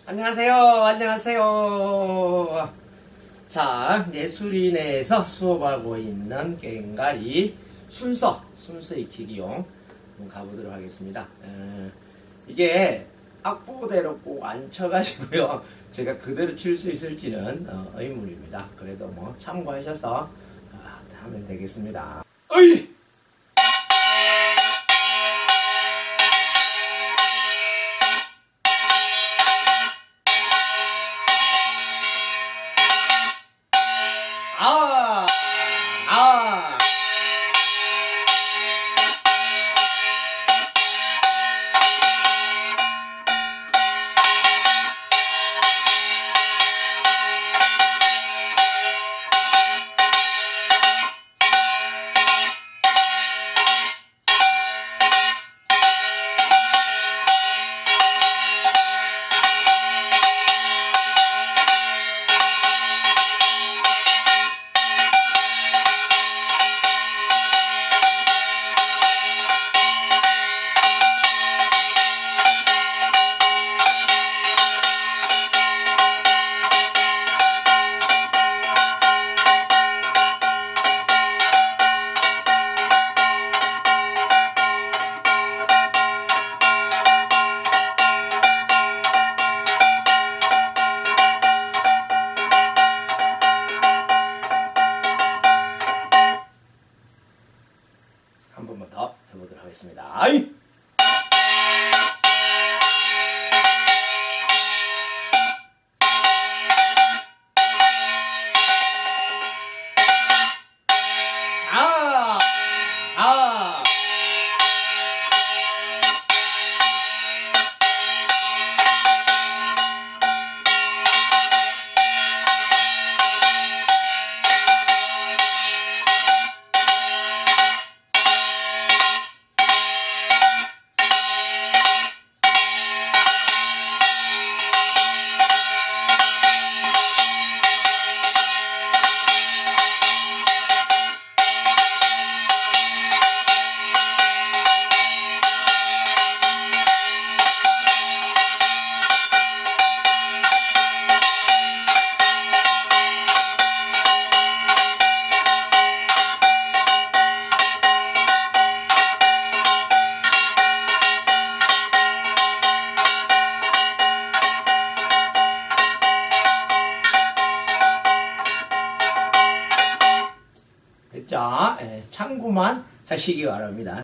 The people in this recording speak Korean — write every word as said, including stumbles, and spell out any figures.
안녕하세요. 안녕하세요. 자, 이제 수리내에서 수업하고 있는 꽹과리 순서, 순서 익히기용 한번 가보도록 하겠습니다. 에, 이게 악보대로 꼭 안 쳐가지고요. 제가 그대로 칠 수 있을지는 어, 의문입니다. 그래도 뭐 참고하셔서 어, 하면 되겠습니다. 어이! 아! 아! 한 번만 더 해보도록 하겠습니다. 아이! 아! 아! 자, 참고만 하시기 바랍니다.